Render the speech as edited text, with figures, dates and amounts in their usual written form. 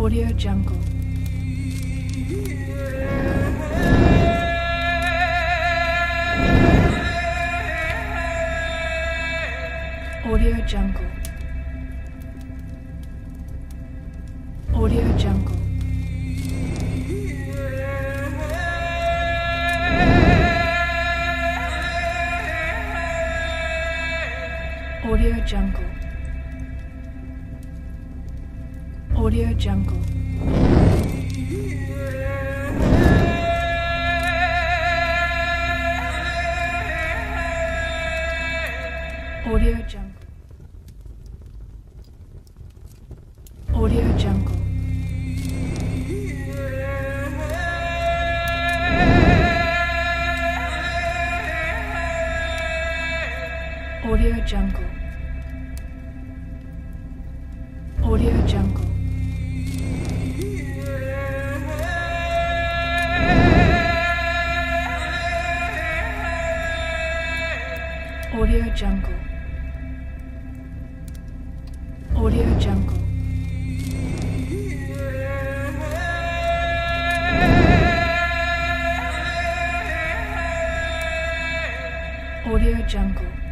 Audio Jungle. Audio Jungle. Audio Jungle. Audio Jungle. Audio Jungle. Audio Jungle. Audio Jungle. Audio Jungle. Audio Jungle. Audio Jungle. Audio Jungle. Audio Jungle.